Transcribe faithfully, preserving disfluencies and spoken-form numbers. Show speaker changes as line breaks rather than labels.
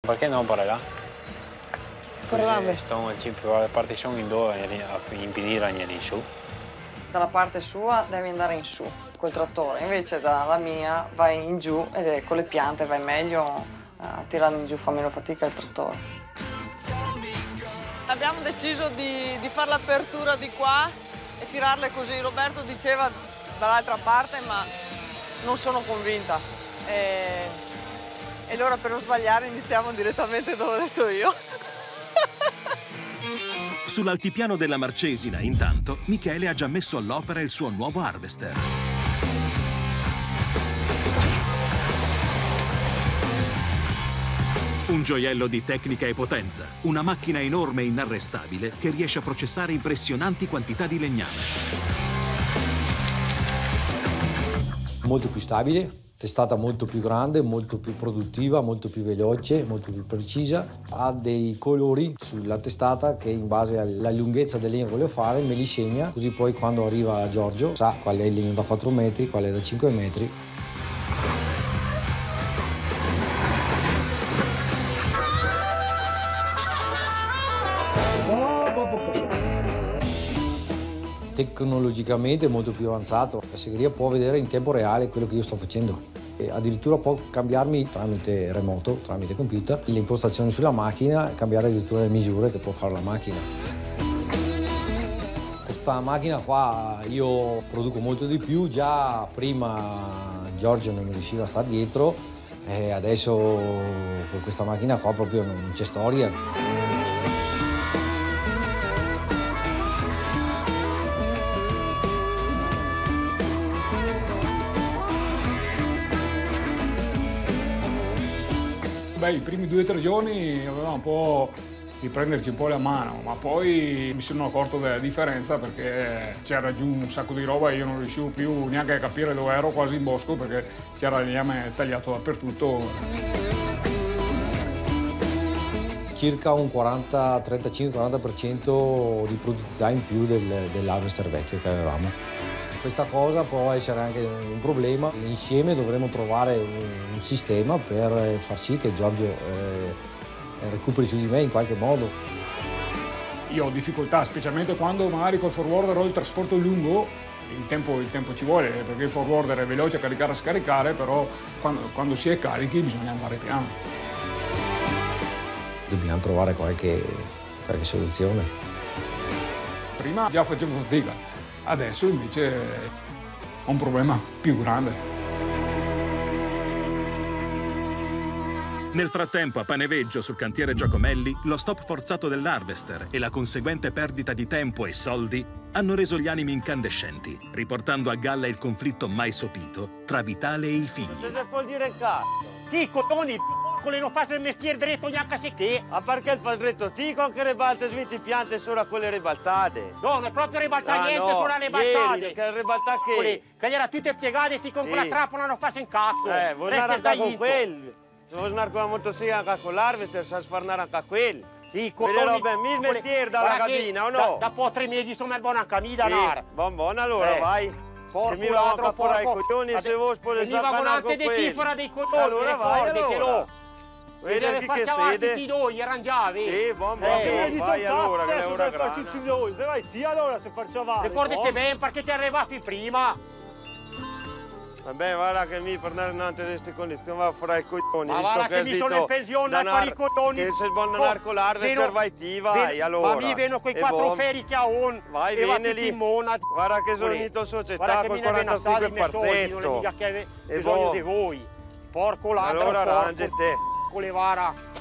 ¿Por qué no para là?
Per là?
Estão, tipo, a partição in due a impedire andare in su.
Dalla parte sua devi andare in su col trattore, invece dalla mia vai in giù e con le piante vai meglio a tirare in giù, fa meno fatica il trattore. Abbiamo deciso di, di fare l'apertura di qua e tirarle così. Roberto diceva dall'altra parte, ma non sono convinta. E, e allora per non sbagliare iniziamo direttamente dove ho detto io.
Sull'altipiano della Marcesina, intanto, Michele ha già messo all'opera il suo nuovo harvester. Un gioiello di tecnica e potenza, una macchina enorme e inarrestabile che riesce a processare impressionanti quantità di legname.
Molto più stabile. Testata molto più grande, molto più produttiva, molto più veloce, molto più precisa. Ha dei colori sulla testata che in base alla lunghezza del legno che voglio fare me li segna, così poi quando arriva Giorgio sa qual è il legno da quattro metri, qual è da cinque metri. Tecnologicamente è molto più avanzato, la segheria può vedere in tempo reale quello che io sto facendo e addirittura può cambiarmi tramite remoto, tramite computer, le impostazioni sulla macchina e cambiare addirittura le misure che può fare la macchina. Questa macchina qua io produco molto di più, già prima Giorgio non mi riusciva a stare dietro e adesso con questa macchina qua proprio non c'è storia.
Beh, i primi due o tre giorni avevamo un po' di prenderci un po' la mano, ma poi mi sono accorto della differenza perché c'era giù un sacco di roba e io non riuscivo più neanche a capire dove ero, quasi in bosco, perché c'era il legname tagliato dappertutto.
Circa un quaranta, trentacinque quaranta per cento di produttività in più del, dell'harvester vecchio che avevamo. Questa cosa può essere anche un problema. Insieme dovremo trovare un, un sistema per far sì che Giorgio eh, recuperi su di me in qualche modo.
Io ho difficoltà, specialmente quando magari col forwarder ho il trasporto lungo, il tempo, il tempo ci vuole, perché il forwarder è veloce a caricare e a scaricare, però quando, quando si è carichi bisogna andare piano.
Dobbiamo trovare qualche, qualche soluzione.
Prima già facevo fatica. Adesso invece ho un problema più grande.
Nel frattempo a Paneveggio, sul cantiere Giacomelli, lo stop forzato dell'harvester e la conseguente perdita di tempo e soldi hanno reso gli animi incandescenti, riportando a galla il conflitto mai sopito tra Vitale e i figli.
Cosa vuol dire cazzo?
Sì, coglioni, p***o, non fai il mestiere dritto neanche se che.
A perché il padretto ti con che ribalte sviti piante solo a quelle ribaltate?
No, non è proprio ribaltare
Ah,
niente,
no,
sono le ribaltate.
ieri, che ribalta che?
Che gli era tutte piegate, ti con
Sì.
quella trappola non fai un cazzo.
Eh, vuoi
Resta
andare anche con
into.
quelli? Se vuoi andare con la motosega anche con l'harvester, sa sfarnare anche a quelli.
Sì,
Vedrò ben il mestiere dalla
Guarda che
cabina, o no?
Da, da po' tre mesi sono il buon anche a me da
Sì,
andare.
buon buon, allora
Eh.
vai.
Porco
Se mi va
ladro,
a fare i
porco.
coglioni,
Ade-
se vuoi spose
veniva con
sfarnare
arte
con
di
quelli.
tifora dei coglioni,
Allora vai,
ricorditelo.
allora.
E
Vedi
deve
chi
farci
che
avanti
fede?
tutti noi, gli arrangiavi.
Sì, buon buon,
Eh,
buon, vai allora, che è ora grana.
noi, se vai sì allora se faccio avanti.
Ricordati bene perché ti arrivavi prima.
Vabbè, guarda che mi per andare in queste condizioni va a fare i coglioni.
Ma
visto
guarda che mi
zitto
sono in pensione a
danar-
fare i coglioni.
Che se il buon
Oh,
danar con l'harvester
veno-
vai ti vai,
veno-
allora.
Ma mi vengono quei
E
quattro
buon.
feri che ha on.
Vai,
e va
vieni
tutti
lì.
in mona.
Guarda che sono
Guarda,
unito società
Guarda che
col
mi ne viene a stare i
quarantacinque
miei soldi, non è
parzetto.
mica che
E
bisogno
buon.
di voi. Porco ladro,
Allora
porco.
arrangi te.
Con le vara.